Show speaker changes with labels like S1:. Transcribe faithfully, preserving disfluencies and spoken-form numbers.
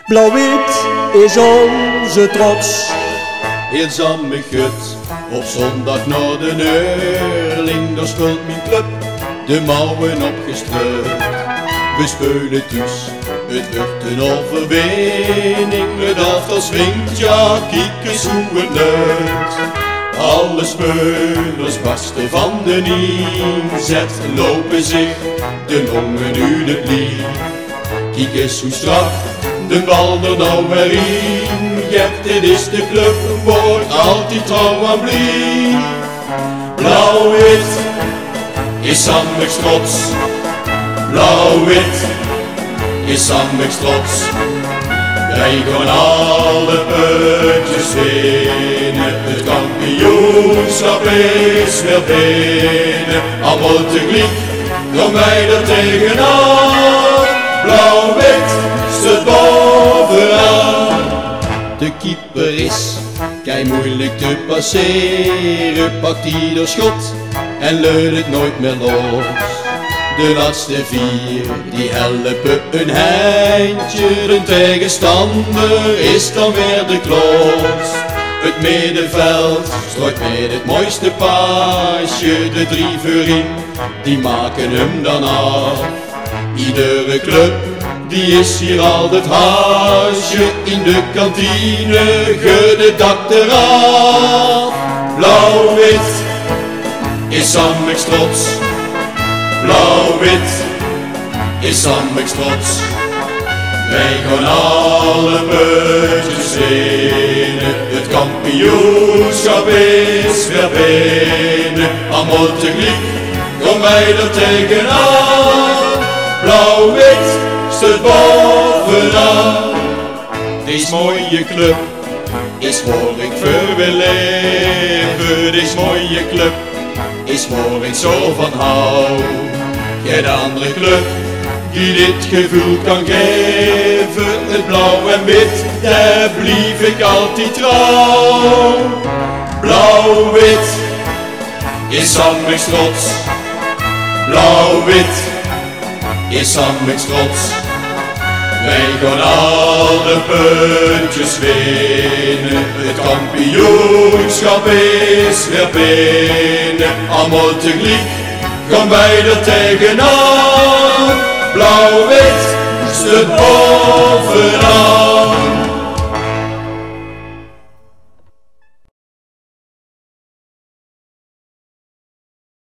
S1: Blauw-wit is onze trots.
S2: Heel Zammegut, op zondag naar de Neurling, daar speelt mijn club de mouwen opgestrooid. We spelen thuis, het wordt een overwinning, het elftal swingt, ja, kijk eens hoe het luidt. Alle spelers barsten van de inzet, lopen zich de longen uit het lief. Kijk eens hoe strak de bal er nou weer in hebt, dit is de club, wordt altijd trouw aan blief. Blauw-wit is Zammegs trots, blauw-wit is Zammegs trots. Wij gaan alle puntjes winnen, het kampioenschap is weer binnen. Allemaal tegelijk, dan wij er tegenaan. Blauw-wit staat bovenaan. De keeper is kei moeilijk te passeren, pakt ieder schot en leunt het nooit meer los. De laatste vier, die helpen een handje, de tegenstander is dan weer de klos. Het middenveld strooit met het mooiste paasje, de drie voorin, die maken hem dan af. Iedere club, die is hier altijd haasje, in de kantine ge de dak eraf. Blauw-wit is Zammegs trots, blauw-wit is Zammegs trots. Wij gaan alle puntjes winnen, het kampioenschap is weer binnen. Allemaal tegelijk, gaan wij er tegenaan. Blauw-wit staat bovenaan. Deze mooie club is waar ik voor wil leven. Deze mooie club is waar ik zo van hou. Geen andere club die dit gevoel kan geven. Het blauw en wit, daar blijf ik altijd trouw. Blauw-wit is Zammegs trots, blauw-wit is Zammegs trots. Wij gaan alle puntjes winnen, het kampioenschap is weer binnen. Allemaal tegelijk gaan wij er tegenaan. Blauw-wit staat bovenaan.